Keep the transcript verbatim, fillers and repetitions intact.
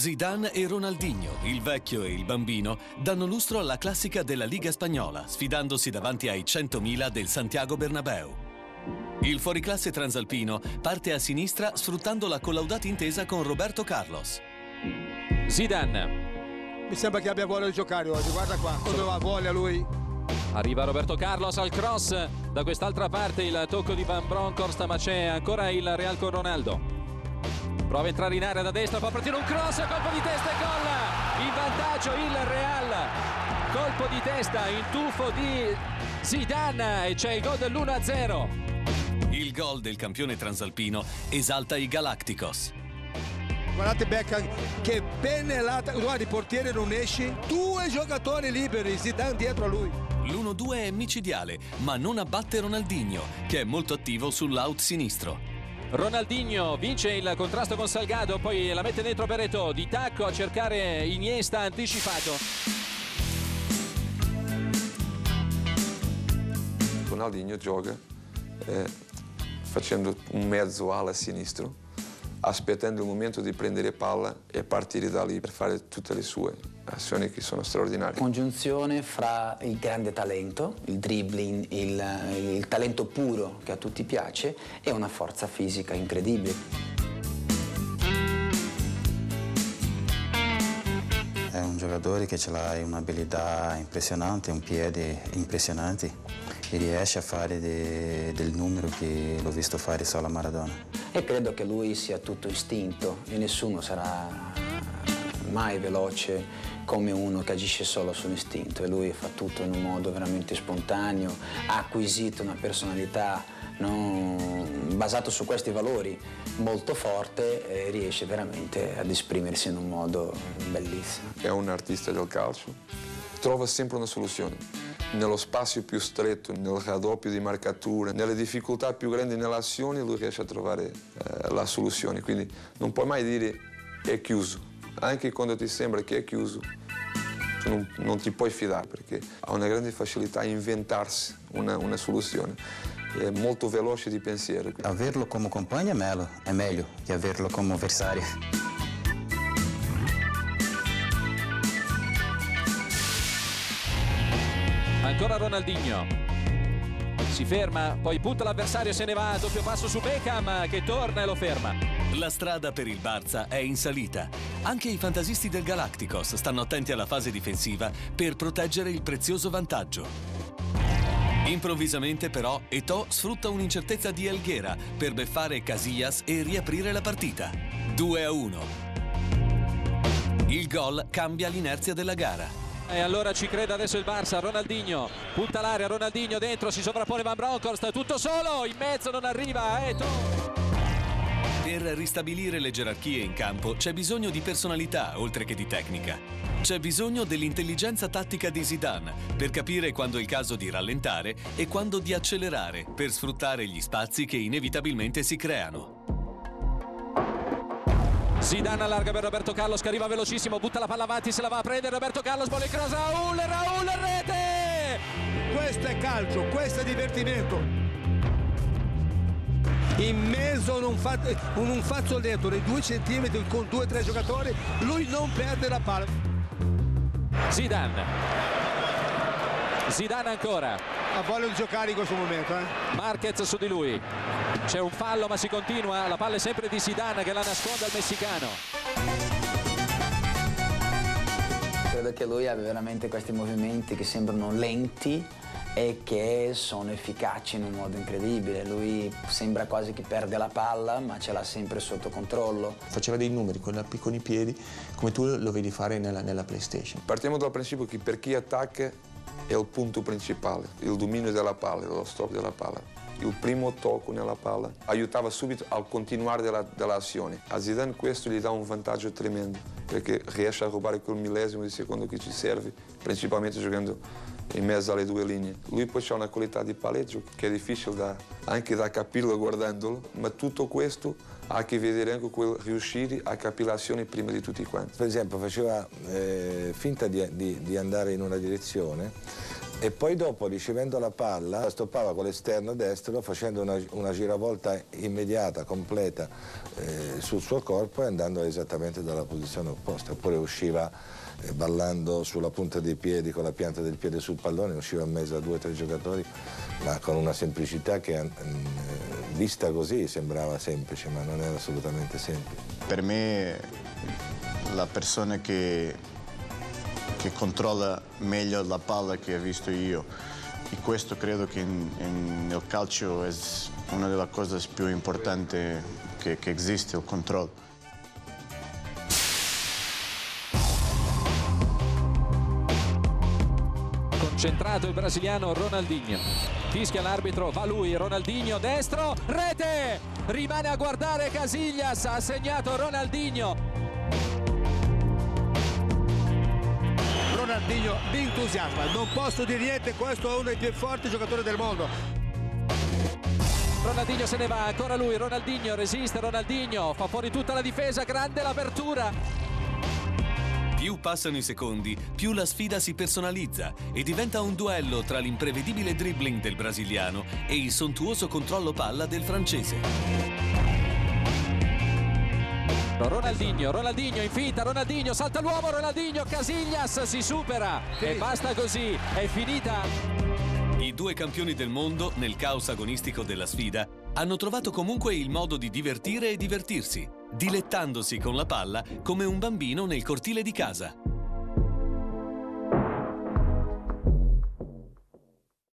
Zidane e Ronaldinho, il vecchio e il bambino, danno lustro alla classica della Liga spagnola, sfidandosi davanti ai centomila del Santiago Bernabéu. Il fuoriclasse transalpino parte a sinistra sfruttando la collaudata intesa con Roberto Carlos. Zidane. Mi sembra che abbia voglia di giocare oggi, guarda qua, cosa ha voglia lui. Arriva Roberto Carlos al cross, da quest'altra parte il tocco di Van Bronckhorst, ma c'è ancora il Real con Ronaldo. Prova a entrare in area da destra, fa partire un cross, colpo di testa e gol! In vantaggio il Real, colpo di testa, in tuffo di Zidane e c'è il gol dell'uno a zero. Il gol del campione transalpino esalta i Galacticos. Guardate Beckham che pennellata, guarda il portiere non esce, due giocatori liberi, Zidane dietro a lui. L'uno due è micidiale, ma non abbatte Ronaldinho, che è molto attivo sull'out sinistro. Ronaldinho vince il contrasto con Salgado, poi la mette dentro Beretò, di tacco a cercare Iniesta anticipato. Ronaldinho gioca eh, facendo un mezzo ala sinistro, aspettando il momento di prendere palla e partire da lì per fare tutte le sue azioni che sono straordinarie. Congiunzione fra il grande talento, il dribbling, il, il talento puro che a tutti piace e una forza fisica incredibile. È un giocatore che ha un'abilità impressionante, un piede impressionante e riesce a fare de, del numero che l'ho visto fare solo a Maradona. E credo che lui sia tutto istinto e nessuno sarà mai veloce come uno che agisce solo sull'istinto, e lui fa tutto in un modo veramente spontaneo, ha acquisito una personalità non... basato su questi valori molto forte e riesce veramente ad esprimersi in un modo bellissimo. È un artista del calcio, trova sempre una soluzione. Nello spazio più stretto, nel raddoppio di marcatura, nelle difficoltà più grandi nelle azioni, lui riesce a trovare eh, la soluzione. Quindi non puoi mai dire è chiuso. Anche quando ti sembra che è chiuso, tu non, non ti puoi fidare, perché ha una grande facilità a inventarsi una, una soluzione. È molto veloce di pensiero. Averlo come compagno è meglio, è meglio che averlo come avversario. Ancora Ronaldinho. Si ferma, poi punta l'avversario, se ne va, doppio passo su Beckham che torna e lo ferma. La strada per il Barça è in salita. Anche i fantasisti del Galacticos stanno attenti alla fase difensiva per proteggere il prezioso vantaggio. Improvvisamente però Eto'o sfrutta un'incertezza di Helguera per beffare Casillas e riaprire la partita. due a uno. Il gol cambia l'inerzia della gara. E allora ci crede adesso il Barça. Ronaldinho punta l'area, Ronaldinho dentro, si sovrappone Van Bronckhorst, tutto solo, in mezzo non arriva Eto'o. Per ristabilire le gerarchie in campo c'è bisogno di personalità oltre che di tecnica. C'è bisogno dell'intelligenza tattica di Zidane per capire quando è il caso di rallentare e quando di accelerare per sfruttare gli spazi che inevitabilmente si creano. Zidane allarga per Roberto Carlos che arriva velocissimo, butta la palla avanti, se la va a prendere Roberto Carlos, vuole cross, Raul, Raul, rete! Questo è calcio, questo è divertimento. In mezzo a un, fa un, un fazzoletto dei due centimetri con due o tre giocatori, lui non perde la palla. Zidane. Zidane ancora. Ha voglia di giocare in questo momento. Eh? Marquez su di lui. C'è un fallo ma si continua, la palla è sempre di Zidane che la nasconde al messicano. Credo che lui abbia veramente questi movimenti che sembrano lenti e che sono efficaci in un modo incredibile. Lui sembra quasi che perde la palla, ma ce l'ha sempre sotto controllo. Faceva dei numeri con, la, con i piedi, come tu lo vedi fare nella, nella PlayStation. Partiamo dal principio che per chi attacca è il punto principale, il dominio della palla, lo stop della palla. Il primo tocco nella palla aiutava subito al continuare della, dell'azione. A Zidane questo gli dà un vantaggio tremendo, perché riesce a rubare quel millesimo di secondo che ci serve, principalmente giocando in mezzo alle due linee. Lui poi ha una qualità di palleggio che è difficile da, anche da capirlo guardandolo, ma tutto questo ha a che vedere anche con riuscire a capire l'azione prima di tutti quanti. Per esempio faceva eh, finta di, di, di andare in una direzione, E poi dopo, ricevendo la palla, stoppava con l'esterno destro facendo una, una giravolta immediata, completa eh, sul suo corpo e andando esattamente dalla posizione opposta. Oppure usciva eh, ballando sulla punta dei piedi, con la pianta del piede sul pallone, usciva in mezzo a due o tre giocatori, ma con una semplicità che eh, vista così sembrava semplice, ma non era assolutamente semplice. Per me la persona che che controlla meglio la palla che ho visto io, e questo credo che in, in, nel calcio è una delle cose più importanti che, che esiste, il controllo. Concentrato il brasiliano Ronaldinho, fischia l'arbitro, va lui, Ronaldinho, destro, rete, rimane a guardare Casillas, ha segnato Ronaldinho. Ronaldinho mi entusiasma, non posso dire niente, questo è uno dei più forti giocatori del mondo. Ronaldinho se ne va, ancora lui, Ronaldinho resiste, Ronaldinho fa fuori tutta la difesa, grande l'apertura. Più passano i secondi, più la sfida si personalizza e diventa un duello tra l'imprevedibile dribbling del brasiliano e il sontuoso controllo palla del francese. Ronaldinho, Ronaldinho in finta, Ronaldinho salta l'uomo, Ronaldinho, Casillas si supera e basta così, è finita. I due campioni del mondo, nel caos agonistico della sfida, hanno trovato comunque il modo di divertire e divertirsi, dilettandosi con la palla come un bambino nel cortile di casa.